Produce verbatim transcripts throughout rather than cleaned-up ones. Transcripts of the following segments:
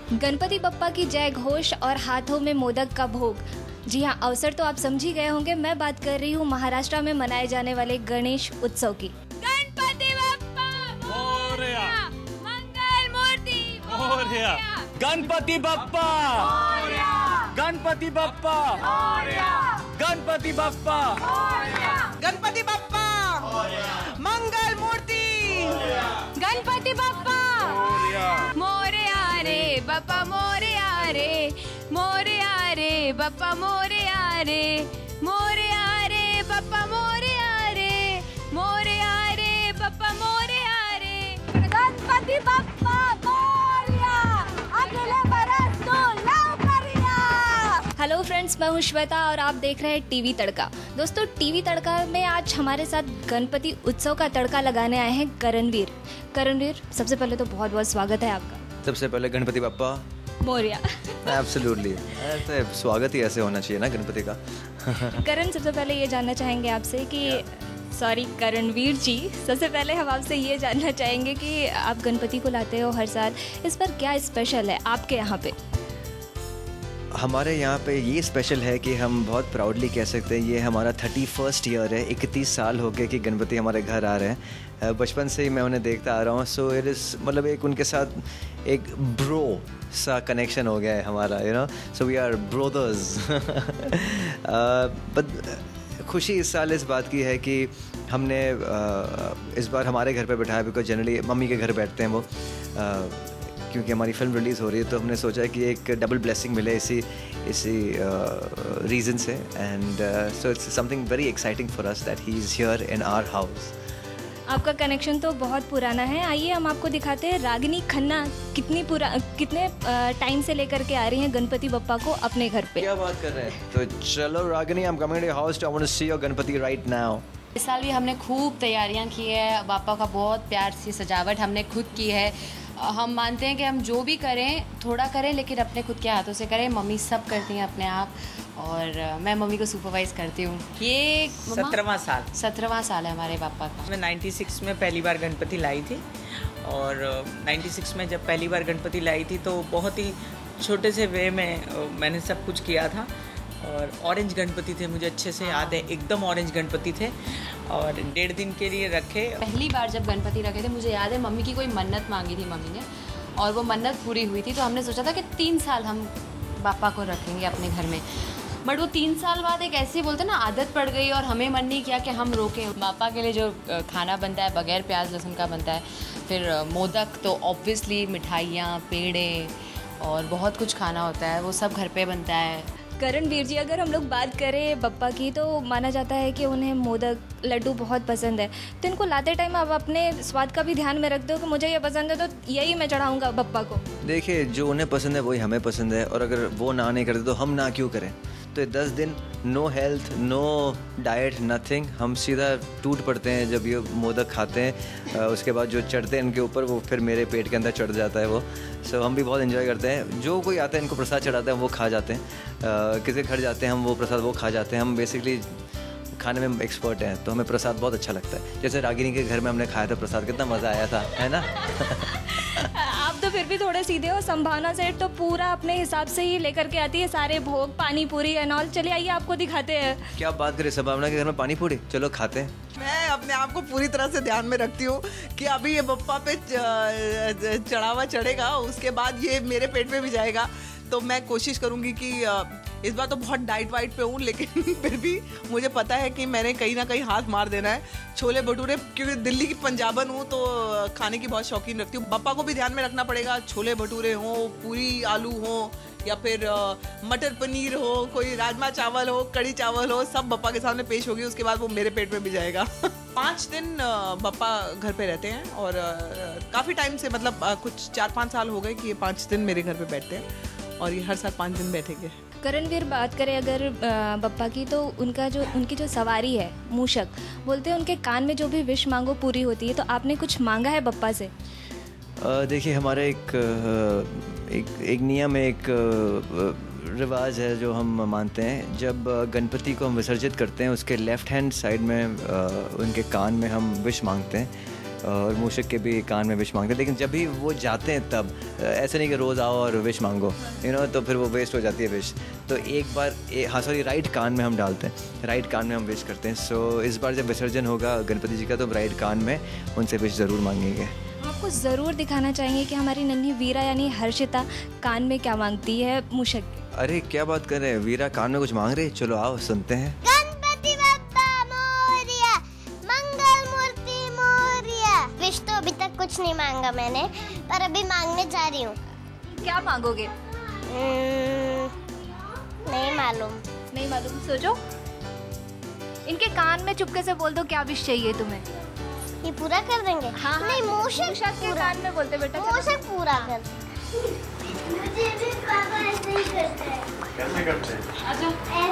गणपति बप्पा की जय घोष और हाथों में मोदक का भोग। जी हाँ, अवसर तो आप समझ ही गए होंगे। मैं बात कर रही हूँ महाराष्ट्र में मनाए जाने वाले गणेश उत्सव की। गणपति बप्पा मोरया, मंगल मूर्ति मोरया, गणपति बप्पा मोरया, गणपति बप्पा मोरया, गणपति बप्पा मोरया, गणपति बप्पा मोरया, मंगल मूर्ति गणपति बप्पा मोरया रे बप्पा मोरया रे, मोरया रे बप्पा मोरया रे, मोरया रे बप्पा मोरया रे, मोरया रे बप्पा मोरया रे। गणपति बप्पा मोरया, अगले बरस तो लवकर या। हेलो फ्रेंड्स, मैं हूँ श्वेता और आप देख रहे हैं टीवी तड़का। दोस्तों, टीवी तड़का में आज हमारे साथ गणपति उत्सव का तड़का लगाने आए हैं करणवीर। करणवीर, सबसे पहले तो बहुत बहुत स्वागत है आपका। सबसे पहले गणपति बप्पा मोरया। एब्सोल्युटली, ऐसे स्वागत ही ऐसे होना चाहिए ना गणपति का। करण, सबसे पहले ये जानना चाहेंगे आपसे कि सॉरी करणवीर जी, सबसे पहले हम आपसे ये जानना चाहेंगे कि आप गणपति को लाते हो हर साल, इस पर क्या स्पेशल है आपके यहाँ पे? हमारे यहाँ पे ये स्पेशल है कि हम बहुत प्राउडली कह सकते हैं ये हमारा थर्टी फर्स्ट ईयर है। इकतीस साल हो गए कि गणपति हमारे घर आ रहे हैं। बचपन से ही मैं उन्हें देखता आ रहा हूँ। सो इट इज़ मतलब एक उनके साथ एक ब्रो सा कनेक्शन हो गया है हमारा, you know, so we are brothers. But खुशी इस साल इस बात की है कि हमने uh, इस बार हमारे घर पे बैठाया, बिकॉज जनरली मम्मी के घर बैठते हैं वो, uh, क्योंकि हमारी फिल्म रिलीज़ हो रही है, तो हमने सोचा कि एक डबल ब्लेसिंग मिले इसी इसी रीज़न से। And so it's something very exciting for us that he is here in our house. आपका कनेक्शन तो बहुत पुराना है। आइए हम आपको दिखाते हैं रागिनी खन्ना कितनी पुरा कितने टाइम से लेकर के आ रही हैं गणपति बप्पा को अपने घर पे। क्या बात कर रहे हैं? तो चलो Ragini, I am coming to your house, I want to see your Ganpati right now. इस साल भी हमने खूब तैयारियां की है। बापा का बहुत प्यार से सजावट हमने खुद की है। हम मानते हैं कि हम जो भी करें थोड़ा करें, लेकिन अपने खुद के हाथों से करें। मम्मी सब करती हैं अपने आप, और मैं मम्मी को सुपरवाइज करती हूँ। ये सत्रहवां साल सत्रहवां साल है हमारे पापा का। मैं छियानवे में पहली बार गणपति लाई थी, और छियानवे में जब पहली बार गणपति लाई थी तो बहुत ही छोटे से वे में मैंने सब कुछ किया था। और ऑरेंज गणपति थे, मुझे अच्छे से याद है, एकदम ऑरेंज गणपति थे, और डेढ़ दिन के लिए रखे। पहली बार जब गणपति रखे थे, मुझे याद है मम्मी की कोई मन्नत मांगी थी मम्मी ने, और वो मन्नत पूरी हुई थी। तो हमने सोचा था कि तीन साल हम पापा को रखेंगे अपने घर में। बट वो तीन साल बाद एक ऐसी बोलते ना आदत पड़ गई, और हमें मन नहीं किया कि हम रोकें। पापा के लिए जो खाना बनता है बगैर प्याज लहसुन का बनता है, फिर मोदक तो ऑब्वियसली, मिठाइयाँ, पेड़े और बहुत कुछ खाना होता है, वो सब घर पे बनता है। करणवीर जी, अगर हम लोग बात करें बप्पा की, तो माना जाता है कि उन्हें मोदक, लड्डू बहुत पसंद है। तो इनको लाते टाइम आप अपने स्वाद का भी ध्यान में रखते हो कि मुझे ये पसंद है तो यही मैं चढ़ाऊँगा बप्पा को? देखिए, जो उन्हें पसंद है वही हमें पसंद है, और अगर वो ना नहीं करते तो हम ना क्यों करें? तो दस दिन no health, no diet, nothing, हम सीधा टूट पड़ते हैं जब ये मोदक खाते हैं। उसके बाद जो चढ़ते हैं इनके ऊपर, वो फिर मेरे पेट के अंदर चढ़ जाता है वो। सो हम भी बहुत एंजॉय करते हैं। जो कोई आता है इनको प्रसाद चढ़ाते हैं वो खा जाते हैं, किसी घर जाते हैं हम वो प्रसाद वो खा जाते हैं। हम बेसिकली खाने में एक्सपर्ट हैं, तो हमें प्रसाद बहुत अच्छा लगता है। जैसे रागिनी के घर में हमने खाया था प्रसाद, कितना मज़ा आया था, है ना? आप तो फिर भी थोड़े सीधे हो। संभावना सेठ तो पूरा अपने हिसाब से ही लेकर के आती है सारे भोग, पानी पूरी एंड ऑल। चलिए आइए आपको दिखाते हैं। क्या बात करें, संभावना के घर में पानी पूरी, चलो खाते हैं। मैं अपने आप को पूरी तरह से ध्यान में रखती हूँ कि अभी ये बप्पा पे चढ़ावा चढ़ेगा, उसके बाद ये मेरे पेट में भी जाएगा। तो मैं कोशिश करूँगी कि इस बार तो बहुत डाइट वाइट पे हूँ, लेकिन फिर भी मुझे पता है कि मैंने कहीं ना कहीं हाथ मार देना है। छोले भटूरे, क्योंकि दिल्ली की पंजाबन हूँ तो खाने की बहुत शौकीन रखती हूँ। बप्पा को भी ध्यान में रखना पड़ेगा। छोले भटूरे हों, पूरी आलू हो, या फिर मटर पनीर हो, कोई राजमा चावल हो, कड़ी चावल हो, सब बप्पा के सामने पेश होगी। उसके बाद वो मेरे पेट में भी जाएगा। पाँच दिन बप्पा घर पे रहते हैं, और काफ़ी टाइम से, मतलब कुछ चार पाँच साल हो गए कि ये पाँच दिन मेरे घर पे बैठते हैं, और ये हर साल पाँच दिन बैठेंगे। करणवीर, बात करें अगर बप्पा की, तो उनका जो उनकी जो सवारी है मूषक, बोलते हैं उनके कान में जो भी विश मांगो पूरी होती है। तो आपने कुछ मांगा है बप्पा से? देखिए, हमारा एक एक एक नियम, एक रिवाज है जो हम मानते हैं। जब गणपति को हम विसर्जित करते हैं, उसके लेफ़्ट हैंड साइड में उनके कान में हम विश मांगते हैं। और मूषक के भी कान में विश मांगते हैं, लेकिन जब भी वो जाते हैं तब ऐसे नहीं कि रोज़ आओ और विश मांगो, यू नो, तो फिर वो वेस्ट हो जाती है विश। तो एक बार ए, हाँ सॉरी राइट कान में हम डालते हैं, राइट कान में हम विश करते हैं। सो इस बार जब विसर्जन होगा गणपति जी का तो राइट कान में उनसे विश ज़रूर मांगेंगे। आपको ज़रूर दिखाना चाहेंगे कि हमारी नन्ही वीरा यानी हर्षिता कान में क्या मांगती है मूषक के। अरे क्या बात कर रहे हैं, वीरा कान में कुछ मांग रहे, चलो आओ सुनते हैं। गणपति बप्पा मोरया, मंगल मूर्ति मोरया। विश तो अभी तक कुछ नहीं मांगा मैंने, पर अभी मांगने जा रही हूँ। क्या मांगोगे? हम्म, नहीं मालूम। नहीं मालूम, सोचो। इनके कान में चुपके से बोल दो क्या विश चाहिए तुम्हें। ये पूरा कर देंगे? हाँ, नहीं, मूषक मूषक के पूरा। कान में बोलते बेटा। चलो। मूषक पूरा कर। मुझे भी पापा ऐसे ही करते हैं। कैसे करते हैं? ऐसे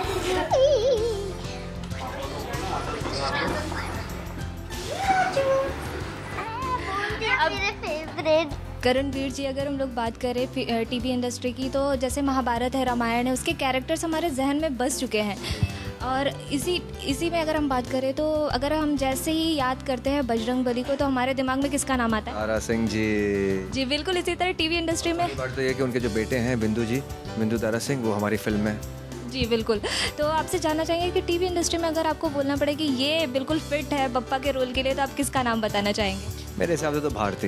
अब मेरे फेवरेट। करणवीर जी, अगर हम लोग बात करें टीवी इंडस्ट्री की, तो जैसे महाभारत है, रामायण है, उसके कैरेक्टर्स हमारे जहन में बस चुके हैं। और इसी इसी में अगर हम बात करें तो अगर हम जैसे ही याद करते हैं बजरंगबली को तो हमारे दिमाग में किसका नाम आता है? तारा सिंह जी। जी बिल्कुल, इसी तरह टीवी इंडस्ट्री में बात तो ये कि उनके जो बेटे हैं बिंदु जी, बिंदु तारा सिंह, वो हमारी फिल्म में। जी बिल्कुल। तो आपसे जानना चाहेंगे कि टीवी इंडस्ट्री में अगर आपको बोलना पड़े कि ये बिल्कुल फिट है बप्पा के रोल के लिए, तो आप किसका नाम बताना चाहेंगे? मेरे हिसाब से तो भारती।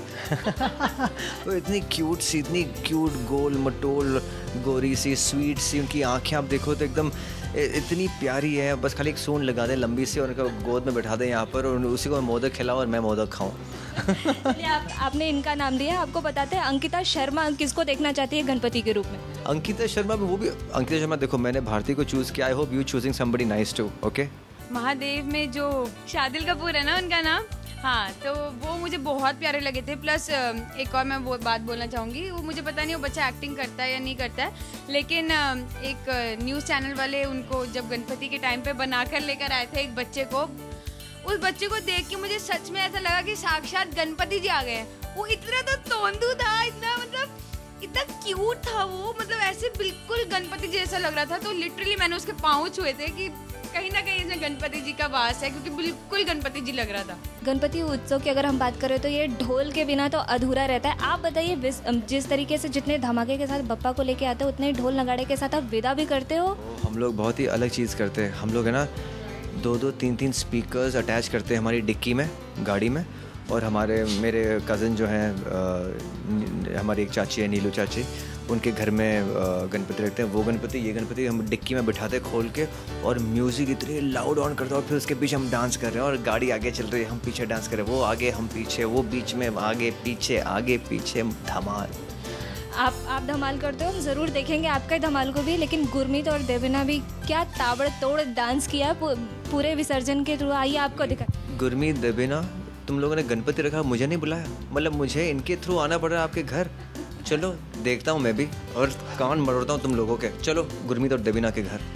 वो इतनी क्यूट सी, इतनी क्यूट, गोल मटोल, गोरी सी, स्वीट सी, उनकी आंखें आप देखो तो एकदम इतनी प्यारी है। बस खाली एक सूंड लगा दें लंबी सी और उनका गोद में बैठा दें यहाँ पर और उसी को मोदक खिलाओ और मैं मोदक खाऊं। आप, आपने इनका नाम दिया, आपको बताते हैं अंकिता शर्मा किसको देखना चाहती है गणपति के रूप में? अंकिता शर्मा भी, वो भी अंकिता शर्मा। देखो मैंने भारती को चूज़ किया, I hope you choosing somebody nice too. Okay, Mahadev में जो शादिल कपूर है ना उनका नाम, हाँ, तो वो मुझे बहुत प्यारे लगे थे। प्लस एक और मैं वो बात बोलना चाहूँगी, वो मुझे पता नहीं वो बच्चा एक्टिंग करता है या नहीं करता है, लेकिन एक न्यूज़ चैनल वाले उनको जब गणपति के टाइम पे बनाकर लेकर आए थे एक बच्चे को, उस बच्चे को देख के मुझे सच में ऐसा लगा कि साक्षात गणपति जी आ गए हैं। वो इतना तो तोंदू था, इतना मतलब इतना क्यूट था वो, मतलब ऐसे बिल्कुल गणपति जैसा लग रहा था। तो लिटरली मैंने उसके पाँव छुए थे कि कहीं ना कहीं इसमें गणपति जी का वास है, क्योंकि बिल्कुल गणपति जी लग रहा था। गणपति उत्सव की अगर हम बात करें तो ये ढोल के बिना तो अधूरा रहता है। आप बताइए, जिस तरीके से जितने धमाके के साथ बप्पा को लेके आते हो उतने ढोल नगाड़े के साथ आप विदा भी करते हो? हम लोग बहुत ही अलग चीज़ करते हैं। हम लोग है ना दो दो तीन तीन स्पीकर्स अटैच करते हैं हमारी डिक्की में, गाड़ी में। और हमारे मेरे कज़न जो हैं, हमारी एक चाची है नीलू चाची, उनके घर में गणपति रखते हैं। वो गणपति, ये गणपति हम डिक्की में बिठाते खोल के और म्यूज़िक इतनी लाउड ऑन करते हैं और फिर उसके पीछे हम डांस कर रहे हैं और गाड़ी आगे चल रही है, हम पीछे डांस कर रहे हैं, वो आगे हम पीछे, वो बीच में, आगे पीछे, आगे पीछे, धमाल। आप आप धमाल करते हो, हम ज़रूर देखेंगे आपका धमाल को भी। लेकिन गुरमीत और देविना भी क्या ताबड़तोड़ डांस किया पूरे विसर्जन के थ्रू, आइए आपको दिखा। गुरमीत, देविना, तुम लोगों ने गणपति रखा, मुझे नहीं बुलाया, मतलब मुझे इनके थ्रू आना पड़ रहा है आपके घर। चलो देखता हूँ मैं भी और कान मरोड़ता हूँ तुम लोगों के। चलो गुरमीत और देविना के घर।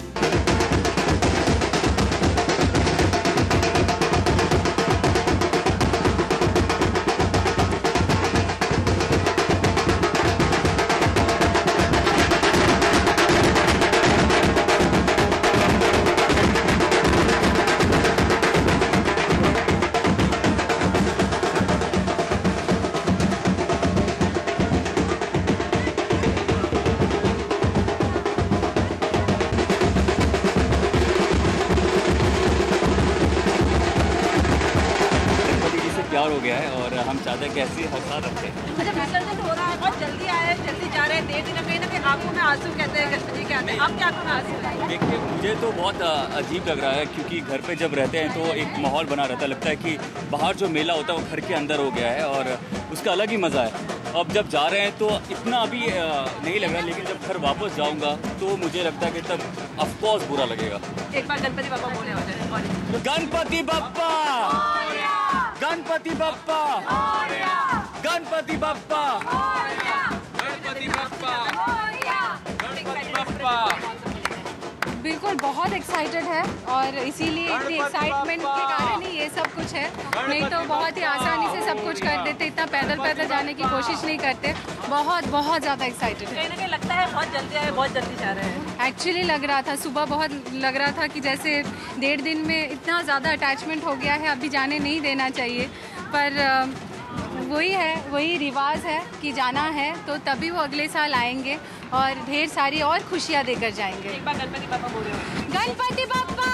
प्यार हो गया है और हम चाहते हैं कि ऐसी हर साल रखें। अच्छा, विसर्जन हो रहा है, बहुत जल्दी आए, जल्दी जा रहे हैं, देर दिन कहीं ना कहीं आंखों में आंसू कहते हैं गणपति के आते हैं, आपकी आंखों में आंसू है? देखिए, मुझे तो बहुत अजीब लग रहा है क्योंकि घर पे जब रहते हैं तो एक माहौल बना रहता है, लगता है कि बाहर जो मेला होता है वो घर के अंदर हो गया है और उसका अलग ही मज़ा है। अब जब जा रहे हैं तो इतना अभी नहीं लग रहा, लेकिन जब घर वापस जाऊंगा तो मुझे लगता है कि तब ऑफकोर्स बुरा लगेगा। एक बार गणपति बाबा बोले हो जाए। गणपति बप्पा, गणपति बप्पा, गणपति बप्पा, गणपति बप्पा, गणपति बप्पा। बिल्कुल बहुत एक्साइटेड है और इसीलिए इतनी एक्साइटमेंट के कारण ही ये सब कुछ है, नहीं तो बहुत ही आसानी से सब कुछ कर देते, इतना पैदल पैदल जाने की कोशिश नहीं करते। बहुत बहुत ज़्यादा एक्साइटेड है। कहीं ना कहीं लगता है बहुत जल्दी आए, बहुत जल्दी जा रहे हैं। एक्चुअली लग रहा था सुबह, बहुत लग रहा था कि जैसे डेढ़ दिन में इतना ज़्यादा अटैचमेंट हो गया है, अभी जाने नहीं देना चाहिए, पर अ, वही है, वही रिवाज है कि जाना है तो तभी वो अगले साल आएंगे और ढेर सारी और खुशियाँ देकर जाएंगे। एक बार गणपति पापा बोल रहे हो। गणपति बाप्पा।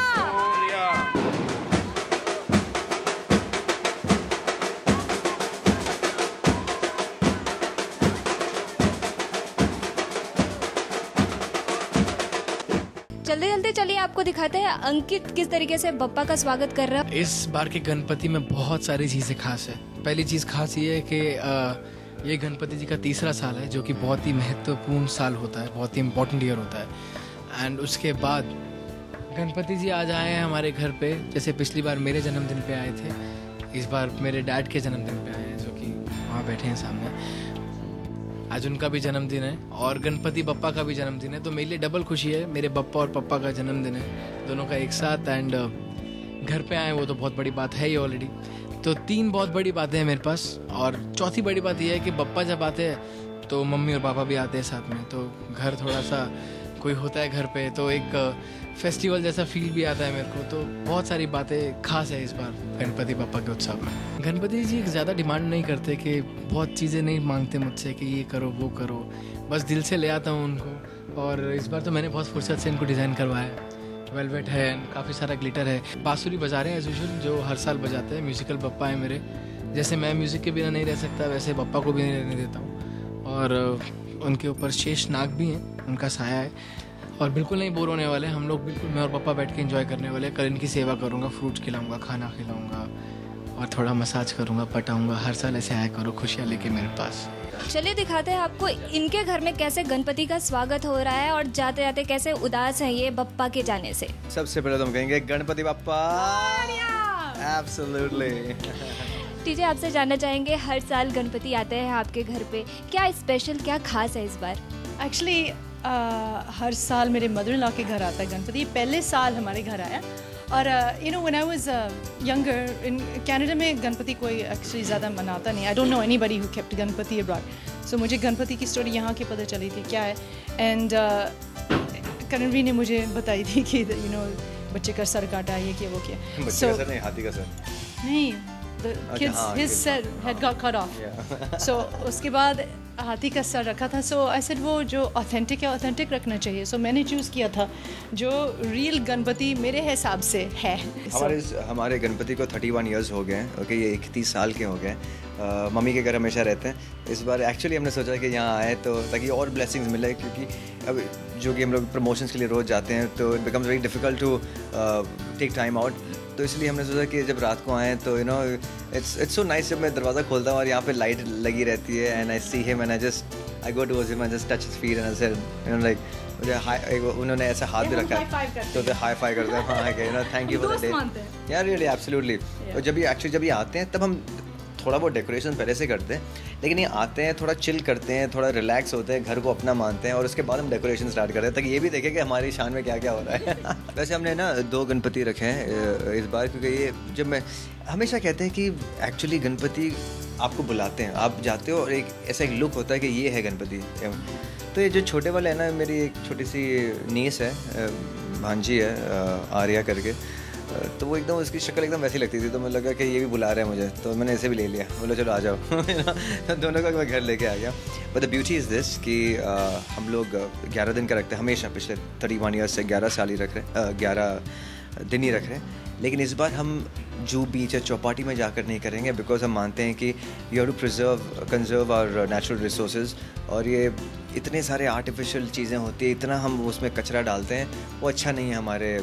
चलते चलते चलिए आपको दिखाते हैं अंकित किस तरीके से बप्पा का स्वागत कर रहा है। इस बार के गणपति में बहुत सारी चीज़ें खास है। पहली चीज़ खास ये है कि ये गणपति जी का तीसरा साल है, जो कि बहुत ही महत्वपूर्ण साल होता है, बहुत ही इम्पोर्टेंट ईयर होता है। एंड उसके बाद गणपति जी आज आए हैं हमारे घर पे। जैसे पिछली बार मेरे जन्मदिन पे आए थे, इस बार मेरे डैड के जन्मदिन पे आए हैं, जो कि वहाँ बैठे हैं सामने। आज उनका भी जन्मदिन है और गणपति बप्पा का भी जन्मदिन है, तो मेरे लिए डबल खुशी है। मेरे बप्पा और पप्पा का जन्मदिन है, दोनों का एक साथ। एंड घर पे आए वो तो बहुत बड़ी बात है ही ऑलरेडी। तो तीन बहुत बड़ी बातें हैं मेरे पास, और चौथी बड़ी बात यह है कि बप्पा जब आते हैं तो मम्मी और पापा भी आते हैं साथ में, तो घर थोड़ा सा कोई होता है घर पे, तो एक फेस्टिवल जैसा फील भी आता है मेरे को। तो बहुत सारी बातें खास है इस बार गणपति बप्पा के उत्सव में। गणपति जी ज़्यादा डिमांड नहीं करते, कि बहुत चीज़ें नहीं मांगते मुझसे कि ये करो वो करो, बस दिल से ले आता हूँ उनको। और इस बार तो मैंने बहुत फुर्सत से इनको डिज़ाइन करवाया है। वेलवेट है, काफ़ी सारा ग्लिटर है। बांसुरी बजा रहे हैं एज यूजुअल, जो हर साल बजाते हैं। म्यूज़िकल बप्पा है मेरे। जैसे मैं म्यूज़िक के बिना नहीं रह सकता, वैसे बप्पा को भी नहीं रहने देता हूँ। और उनके ऊपर शेष नाग भी हैं, उनका साया है, और बिल्कुल नहीं बोर होने वाले हम लोग। बिल्कुल मैं और पापा बैठ के एंजॉय करने वाले। कल इनकी सेवा करूँगा, फ्रूट्स खिलाऊँगा, खाना खिलाऊँगा और थोड़ा मसाज करूँगा, पटाऊँगा। हर साल ऐसे आया करो खुशियाँ लेके मेरे पास। चलिए दिखाते हैं आपको इनके घर में कैसे गणपति का स्वागत हो रहा है और जाते जाते कैसे उदास हैं ये बप्पा के जाने से। सबसे पहले तो हम कहेंगे गणपति बप्पा। एब्सोल्युटली। टीजे आपसे जानना चाहेंगे, हर साल गणपति आते हैं आपके घर पे, क्या स्पेशल क्या खास है इस बार? एक्चुअली uh, हर साल मेरे मदर इन लॉ के घर आता है गणपति। पहले साल हमारे घर आया। और you know when I was younger in Canada में गणपति कोई एक्चुअली ज़्यादा मनाता नहीं। I don't know anybody who kept Ganpati abroad. So मुझे गणपति की स्टोरी यहाँ की पता चली थी क्या है। एंड करणवीर ने मुझे बताई थी कि यू नो बच्चे का सर काटा, ये किया वो किया। बच्चे so, का सर नहीं, हाथी का सर नहीं, the kids हाँ, his head had got cut off. Yeah. So उसके बाद हाथी का सर रखा था। सो आई सेड वो जो ऑथेंटिक है ऑथेंटिक रखना चाहिए। सो so, मैंने चूज़ किया था जो रियल गणपति मेरे हिसाब से है। हमारे so, हमारे गणपति को थर्टी वन ईयर्स हो गए हैं। ओके, ये इकतीस साल के हो गए। uh, मम्मी के घर हमेशा रहते हैं। इस बार एक्चुअली हमने सोचा कि यहाँ आए तो ताकि और ब्लेसिंग्स मिले, क्योंकि अब जो कि हम लोग प्रमोशंस के लिए रोज़ जाते हैं तो it becomes very difficult to take time out. तो इसलिए हमने सोचा कि जब रात को आएँ तो you know it's it's so nice जब मैं दरवाज़ा खोलता हूँ और यहाँ पे लाइट लगी रहती है and I see him and I just I go towards him and just touch his feet and I said you know like मुझे हाई, उन्होंने ऐसा हाथ भी रखा है तो हाई फाई करते हैं। हाँ, you know thank you for the day यार, रियली एब्सोल्युटली। और जब ये एक्चुअली जब ये आते हैं तब हम थोड़ा बहुत डेकोरेशन पहले से करते हैं, लेकिन ये आते हैं थोड़ा चिल करते हैं, थोड़ा रिलैक्स होते हैं, घर को अपना मानते हैं और उसके बाद हम डेकोरेशन स्टार्ट करते हैं ताकि ये भी देखें कि हमारी शान में क्या क्या हो रहा है। वैसे हमने ना दो गणपति रखे हैं इस बार, क्योंकि ये जब मैं हमेशा कहते हैं कि एक्चुअली गणपति आपको बुलाते हैं, आप जाते हो और एक ऐसा एक लुक होता है कि ये है गणपति। तो ये जो छोटे वाले हैं ना, मेरी एक छोटी सी नीस है, भांजी है आर्या करके, तो वो एकदम उसकी शक्ल एकदम वैसी लगती थी, तो मुझे लगा कि ये भी बुला रहे हैं मुझे, तो मैंने इसे भी ले लिया। बोलो चलो आ जाओ। तो दोनों का मैं घर लेके आ गया। But the beauty is this कि uh, हम लोग ग्यारह दिन का रखते हैं हमेशा, पिछले थर्टी वन ईयर्स से ग्यारह साल ही रख रहे, ग्यारह दिन ही रख रहे हैं। लेकिन इस बार हम जू बीच या चौपाटी में जाकर नहीं करेंगे, बिकॉज हम मानते हैं कि you have to preserve conserve our natural resources. और ये इतने सारे आर्टिफिशियल चीज़ें होती है, इतना हम उसमें कचरा डालते हैं, वो अच्छा नहीं है हमारे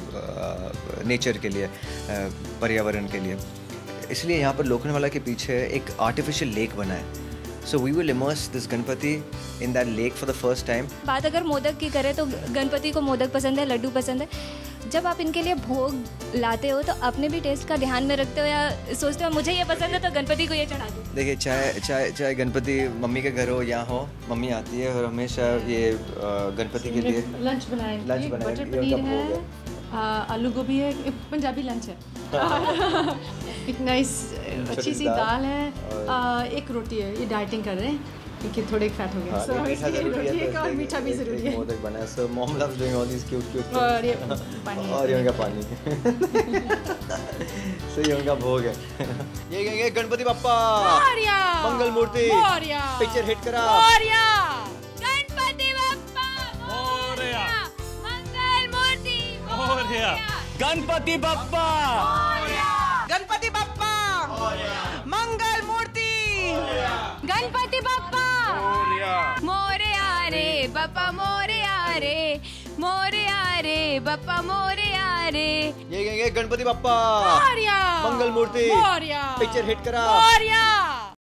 नेचर के लिए, पर्यावरण के लिए। इसलिए यहाँ पर लोखंडवाला के पीछे एक आर्टिफिशियल लेक बना है। So we will immerse this Ganpati in that lake for the first time. बात अगर मोदक की करें तो गणपति को मोदक पसंद है, लड्डू पसंद है। जब आप इनके लिए भोग लाते हो तो अपने भी टेस्ट का ध्यान में रखते हो या सोचते हो मुझे ये पसंद है तो गणपति को ये चढ़ा दो? देखिए, चाहे चाहे चाहे गणपति मम्मी के घर हो या हो, मम्मी आती है और हमेशा ये गणपति के लिए लंच बनाएंगे। लंच बनाएंगे, बटर पनीर है, आलू गोभी है, पंजाबी लंच है। एक नाइस अच्छी सी दाल है, आ, एक रोटी है। ये डाइटिंग कर रहे हैं क्योंकि थोड़े फैट हो गए, so इसलिए रोटी एक और मीठा भी जरूरी है। मोदक बना है, so mom loves doing all these cute cute things. और ये पानी और ये उनका पानी so ये उनका भोग है। ये ये ये गणपति बप्पा मोरया, मंगल मूर्ति मोरया, पिक्चर हिट करा, मोरया, गणपति बप्पा मोरया, मंगल मूर्ति मोरया, गणपति बप्पा, गणपति बप्पा, मंगल मूर्ति, गणपति बप्पा मोरया रे बप्पा मोरया रे, मोरया रे बप्पा मोरया रे। ये ये ये गणपति बप्पा मोरया, मंगल मूर्ति मोरया, पिक्चर हिट करा, मोरया।